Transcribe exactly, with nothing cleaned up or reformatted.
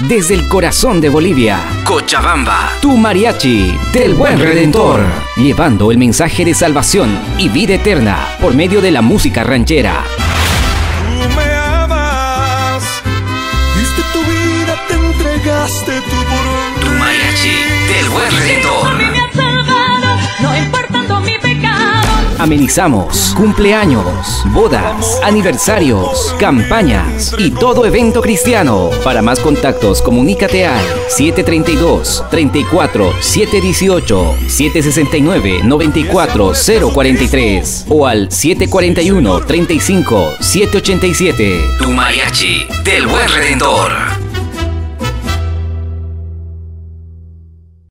desde el corazón de Bolivia. Cochabamba, tu mariachi del Buen Redentor, llevando el mensaje de salvación y vida eterna por medio de la música ranchera. Tú me amas, diste tu vida, te entregaste tú por un Tu mariachi del Buen Redentor. No importando mi pecado. Amenizamos cumpleaños, bodas, aniversarios, campañas y todo evento cristiano. Para más contactos, comunícate al siete treinta y dos, treinta y cuatro, siete dieciocho, siete sesenta y nueve, noventa y cuatro, cero cuarenta y tres o al siete cuarenta y uno, treinta y cinco, siete ochenta y siete. Tu mariachi del Buen Redentor.